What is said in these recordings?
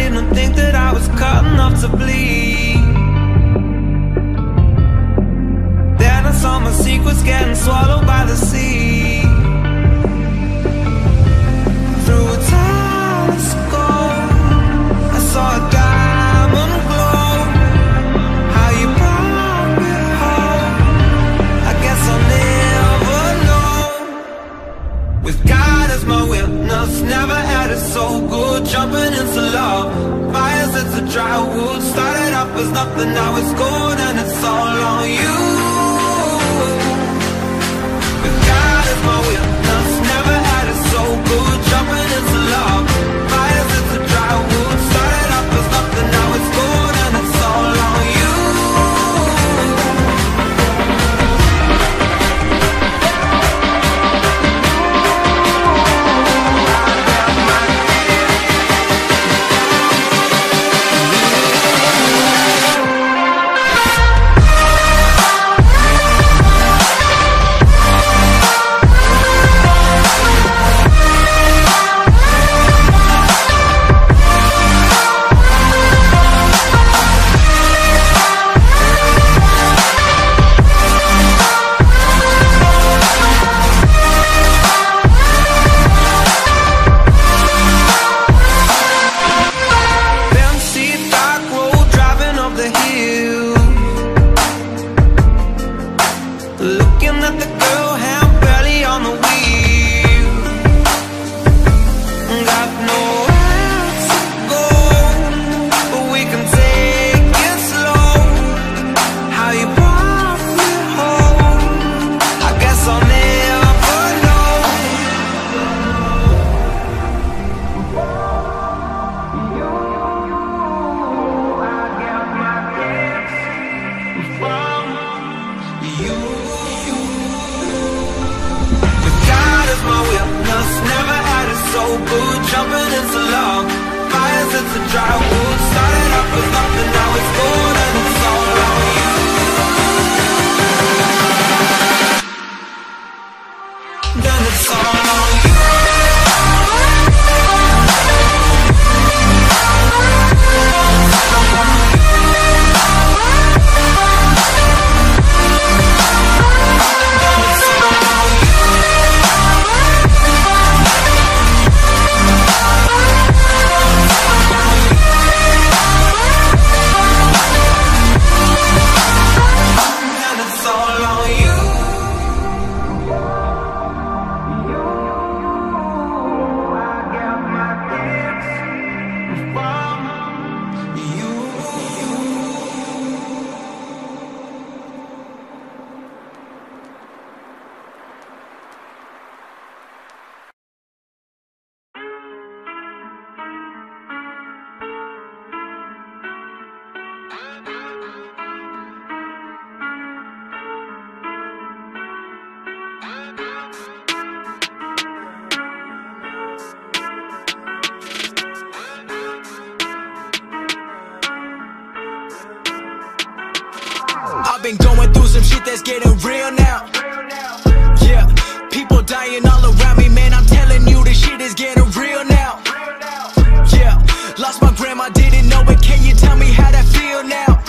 didn't think that I was cut enough to bleed. Then I saw my secrets getting swallowed by the sea. Through a telescope, I saw a diamond glow. How you brought me home, I guess I'll never know. With God as my witness, never had it so good. Jumping into love, fires into dry wood. Started off as nothing, now it's gold, and it's all on you. With God as my witness, never had it so good. Jumping into love, fires into dry wood. Started off as nothing, now it's gold, and it's all on you. Looking at the girl, hand barely on the wheel. Got nowhere to go, but we can take it slow. How you brought me home, I guess I'll never know. I got my gifts from you. My witness, never had it so good. Jumping into love, fires into dry wood. Started off with nothing, now it's gold, and it's all on you. Then it's all on you. I've been going through some shit that's getting real now. Yeah, people dying all around me, man, I'm telling you this shit is getting real now. Yeah, lost my grandma, didn't know it, can you tell me how that feel now?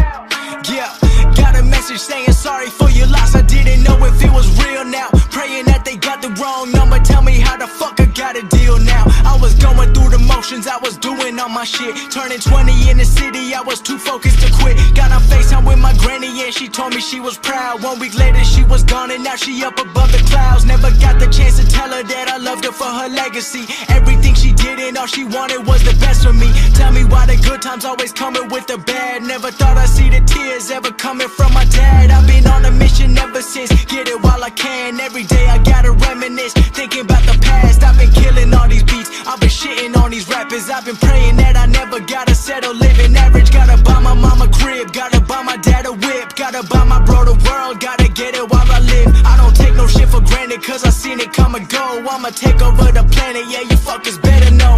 Yeah, got a message saying sorry for your loss, I didn't know if it was real now. Praying that they got the wrong number, tell me how the fuck I got a deal now. I was going through the motions, I was doing all my shit. Turning 20 in the city, I was too focused to quit. Got on FaceTime with my granny and she told me she was proud. 1 week later she was gone and now she up above the clouds. Never got the chance to tell her that I loved her for her legacy. Everything she did and all she wanted was the best for me. Tell me why the good times always coming with the bad. Never thought I'd see the tears ever coming from my dad. I've been on a mission ever since, get it while I can. Every day I gotta reminisce, thinking about the past. I've been killing all these beats, I've been shitting on these rappers. I've been praying that I never gotta settle, living average. Gotta buy my mama crib, gotta buy my dad a whip, gotta buy my bro the world, gotta get it while I live. I don't take no shit for granted, cause I seen it come and go. I'ma take over the planet, yeah, you fuckers better know.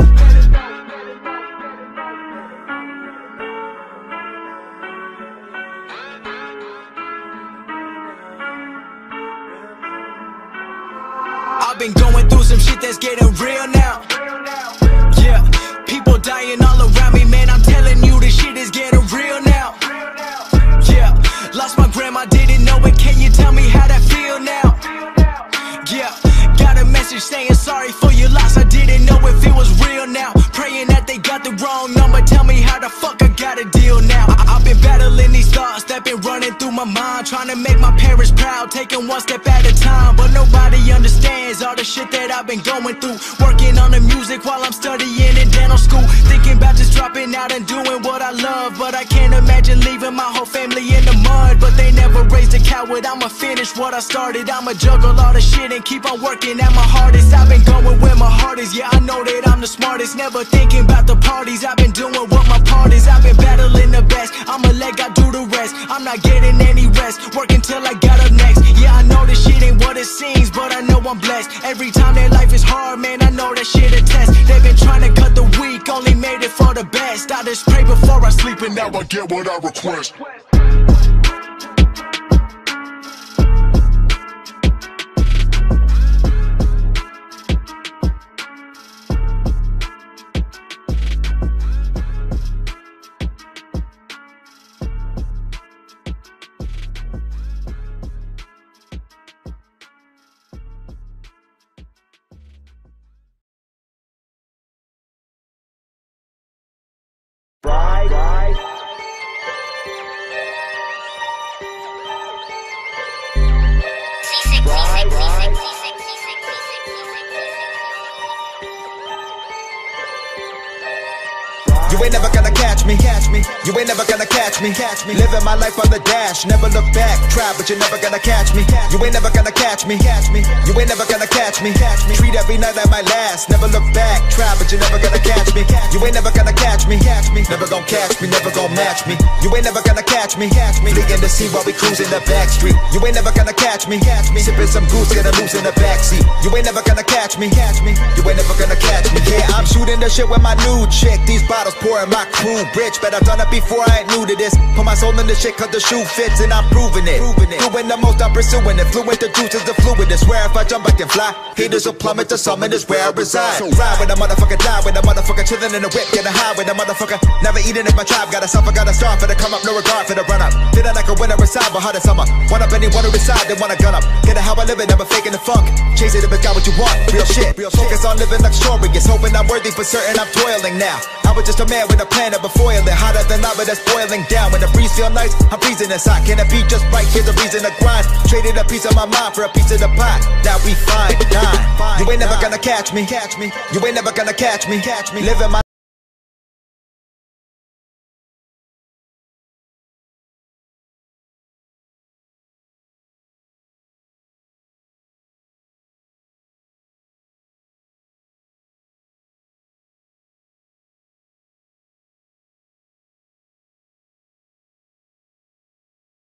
I've been going through some shit that's getting real now. Yeah, people dying all around me, message saying sorry for your loss. I didn't know if it was real now. Praying that they got the wrong number. Tell me how the fuck I got a deal now. I've been battling these thoughts that been running through my mind, trying to make my parents proud, taking one step at a time. But nobody understands all the shit that I've been going through. Working on the music while I'm studying in dental school. Thinking about just dropping out and doing what I love. But I can't imagine leaving my whole family in the mud. But they never raised a coward. I'ma finish what I started. I'ma juggle all the shit and keep on working at my hardest. I've been going where my heart is. Yeah, I know that I'm the smartest. Never thinking about the parties. I've been doing what my part is. I've been battling the best. I'ma let God do the rest. I'm not getting any rest. Working till I got up next. Yeah, I know this shit ain't what it seems, but I know I'm blessed. Every time that life is hard, man, I know that shit a test. They've been trying to cut the weak, only made it for the best. I just pray before I sleep and now I get what I request. You ain't never gonna catch me, You ain't never gonna catch me, Living my life on the dash, never look back. Try, but you're never gonna catch me. You ain't never gonna catch me, You ain't never gonna catch me, Treat every night like my last, never look back. Try, but you're never gonna catch me. You ain't never gonna catch me, Never gonna catch me, never gonna match me. You ain't never gonna catch me, Fleeing to see while we cruising the back street. You ain't never gonna catch me, Sipping some goose, gonna lose in the backseat. You ain't never gonna catch me, You ain't never gonna catch me. Yeah, I'm shooting the shit with my new chick. These bottles pouring my crew rich, but I've done it before, I ain't new to this. Put my soul in the shit cause the shoe fits and I'm proving it. Doing the most, I'm pursuing it. Fluent, the juice is the fluid. I swear if I jump I can fly. Haters will plummet, the summit is where I reside. Ride with a motherfucker, die with a motherfucker, chillin' in the whip, getting high with a motherfucker. Never eating if my tribe got a suffer, got a star for the come up, no regard for the run up. Did it like a winter inside, but hard as summer. One up anyone who decide they wanna gun up. Get it how I live it, never faking the funk. Chase it if it's got what you want, real shit. Focus on living luxurious, hoping I'm worthy for certain, I'm toiling now. I was just a man with a plan of a foiling, hotter than lava that's boiling down. When the breeze feel nice, I'm freezing inside. Can it be just right? Here's a reason to grind. Traded a piece of my mind for a piece of the pie. Now we fine, dine. You ain't never gonna catch me, You ain't never gonna catch me, Living my